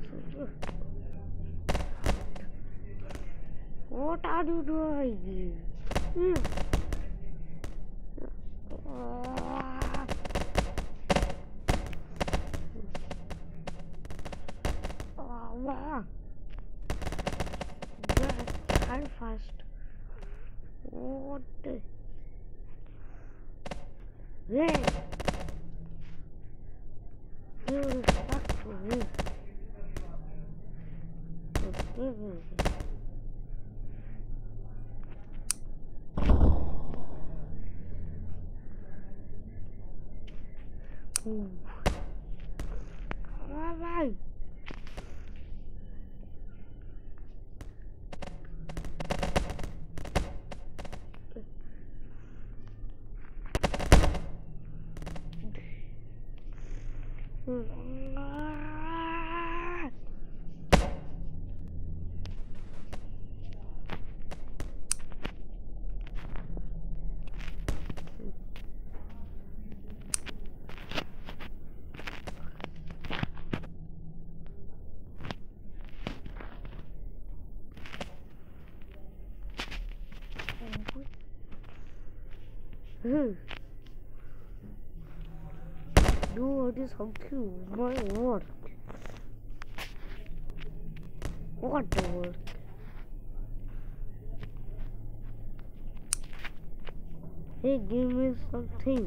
What are you doing? Wow. That's fast. What the? Hey! You respect for me. Bye-bye. Dude, this is so cute. My word. What the word? Hey, give me something.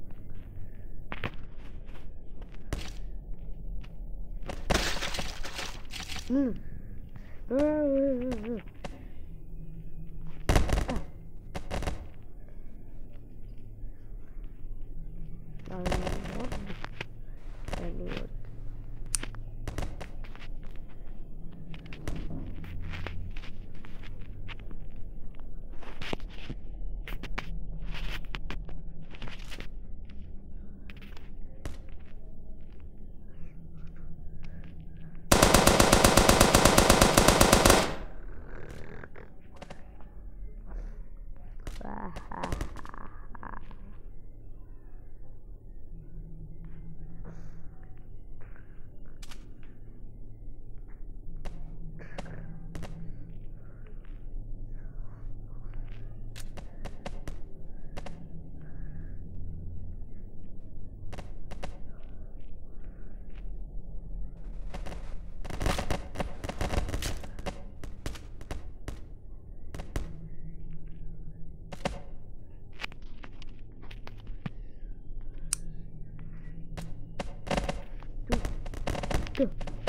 Go.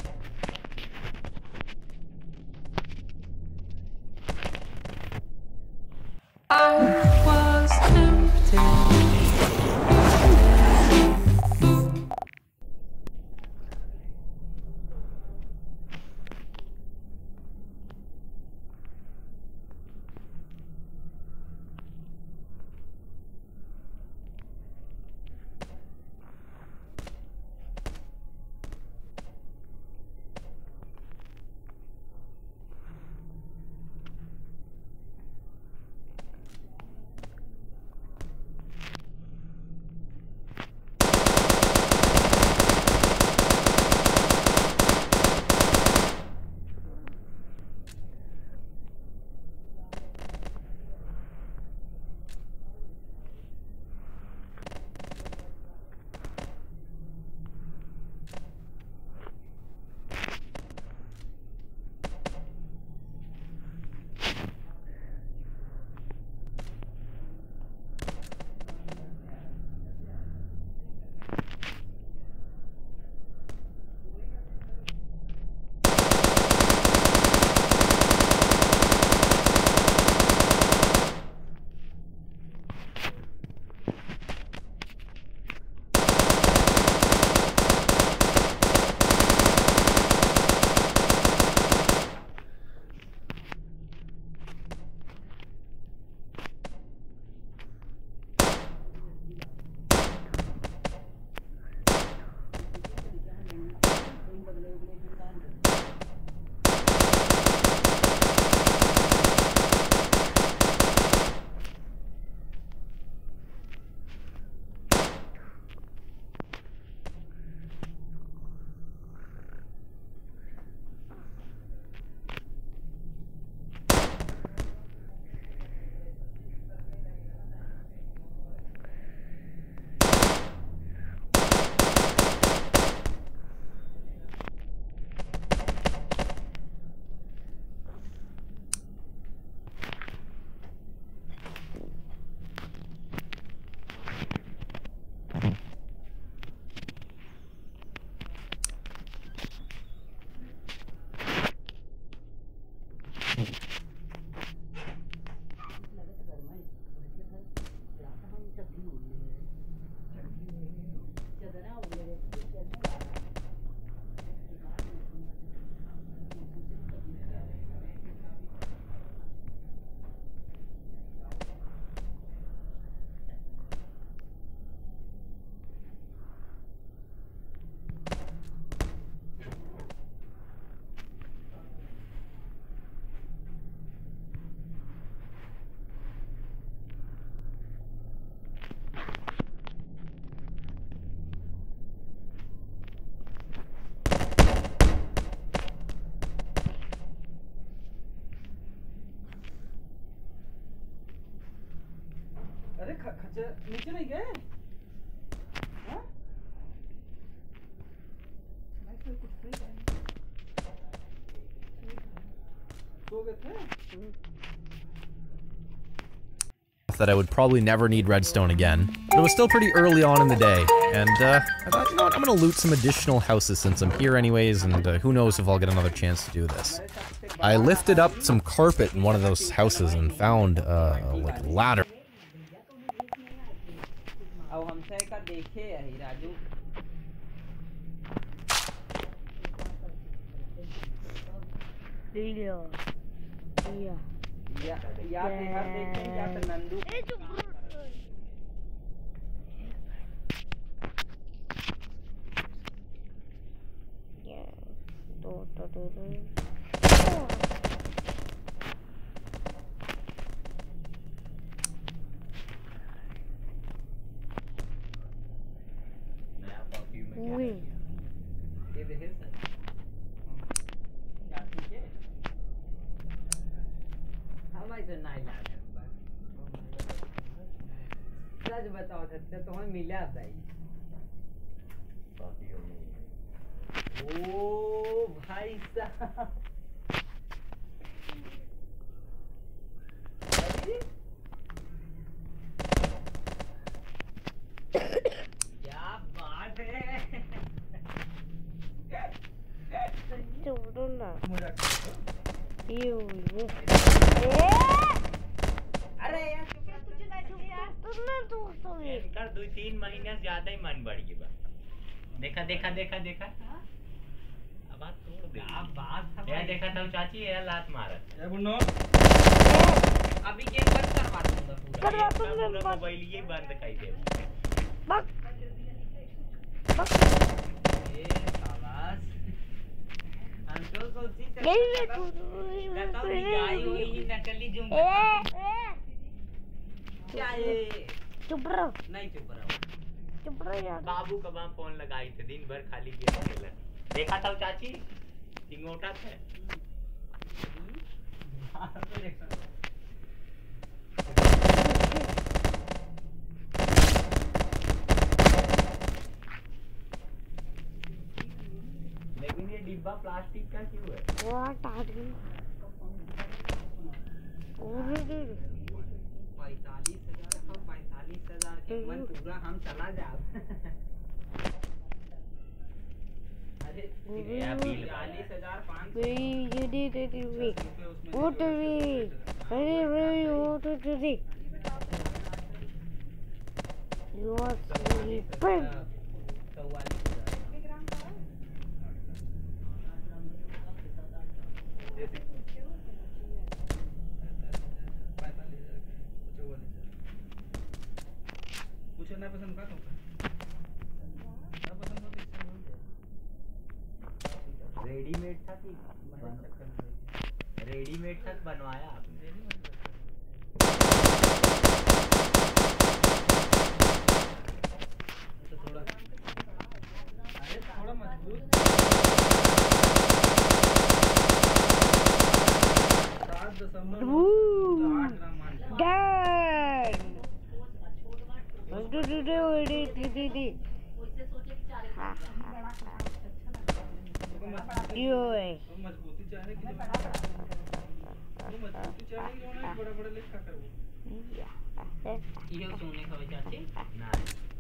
I was tempted. that I would probably never need redstone again. But it was still pretty early on in the day, and I thought, you know what, I'm gonna loot some additional houses since I'm here anyways, and who knows if I'll get another chance to do this. I lifted up some carpet in one of those houses and found like a ladder. सच बताओ सच्चा तुम्हें मिला भाई ओ भाई साहब क्या बात है अरे यार कर 2-3 महीने से ज्यादा ही मन बढ़ गया देखा देखा देखा देखा अब बात तोड़ दे अब बात यार देखा था चाची ये लात मारत ए बुन्नो अभी गेम बंद करवा दूंगा पूरा पूरा मोबाइल ये बंद कर दे बक ए शाबाश अंशुल को चीज बताओ ये आई हुई ही नकली जूम क्या ये चुप रहो नहीं चुप रहो यार बाबू का वहाँ फोन लगाई थे दिन भर खाली गेम खेला देखा था चाची सिंगोटा थे लेकिन ये डिब्बा प्लास्टिक का क्यों है व्हाट आर यू 45,000 के मन पूरा हम चला जाओ अरे 40,500 you did it what do we what do we you are sleeping पसंद का रेडीमेड था कि रेडीमेड था बनवाया आपने तो थोड़ा अरे थोड़ा मजबूत 7.8 ग्राम मजबूती चाहे कि बड़ा बड़ा लिखा कर वो ये सोने का चाची ना